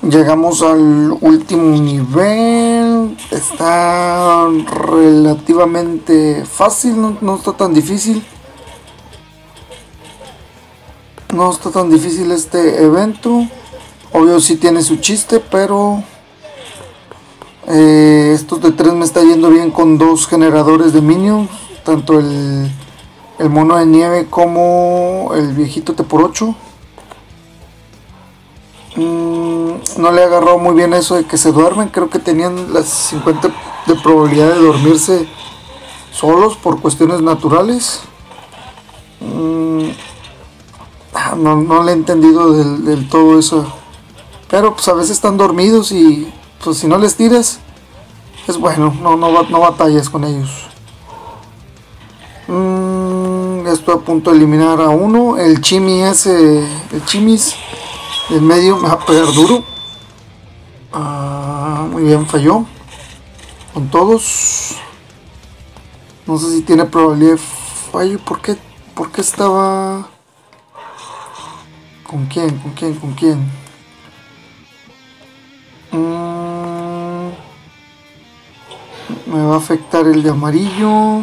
Llegamos al último nivel. Está relativamente fácil, no está tan difícil. No está tan difícil este evento. Obvio sí tiene su chiste, pero estos de 3 me está yendo bien con 2 generadores de minions. Tanto el mono de nieve como el viejito T×8. No le he agarrado muy bien eso de que se duermen. Creo que tenían las 50 de probabilidad de dormirse solos por cuestiones naturales. No le he entendido del todo eso. Pero pues a veces están dormidos y pues si no les tiras es bueno, no batallas con ellos. Estoy a punto de eliminar a uno. El chimis del medio me va a pegar duro. Muy bien, falló con todos. No sé si tiene probabilidad de fallo. ¿Por qué estaba? ¿Con quién? Me va a afectar el de amarillo.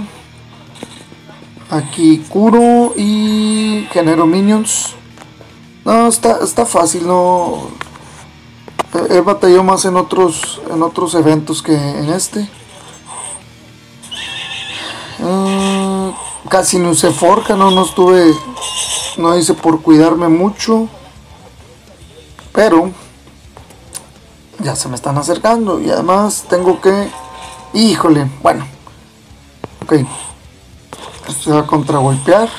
Aquí curo y genero minions. No, está fácil, no. He batallado más en otros eventos que en este. Casi no usé forja, no hice por cuidarme mucho. Pero ya se me están acercando y además tengo que... Híjole, bueno. Ok. Este va a contragolpear.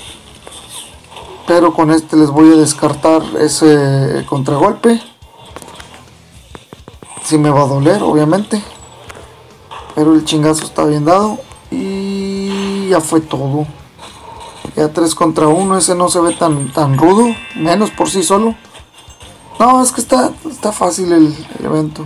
Pero con este les voy a descartar ese contragolpe. Sí me va a doler, obviamente. Pero el chingazo está bien dado. Y ya fue todo. Ya 3 contra 1. Ese no se ve tan rudo. Menos por sí solo. No, es que está fácil el evento.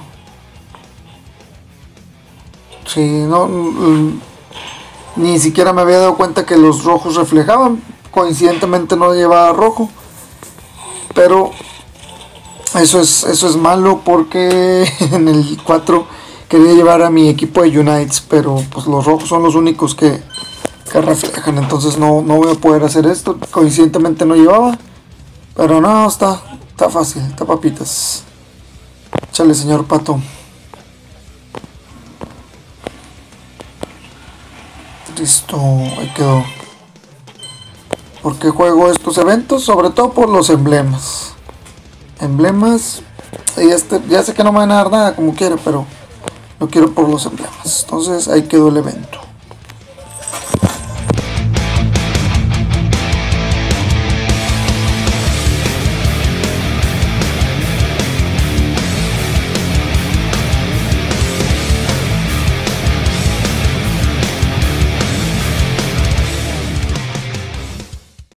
Sí, no. Ni siquiera me había dado cuenta que los rojos reflejaban. Coincidentemente no llevaba rojo. Pero eso es malo porque en el 4 quería llevar a mi equipo de Unites. Pero pues los rojos son los únicos que reflejan. Entonces no voy a poder hacer esto. Coincidentemente no llevaba. Pero no, está fácil, está papitas. Échale, señor Pato. Listo, ahí quedó. ¿Por qué juego estos eventos? Sobre todo por los emblemas. Y ya sé que no me van a dar nada como quiera, pero lo quiero por los emblemas. Entonces ahí quedó el evento.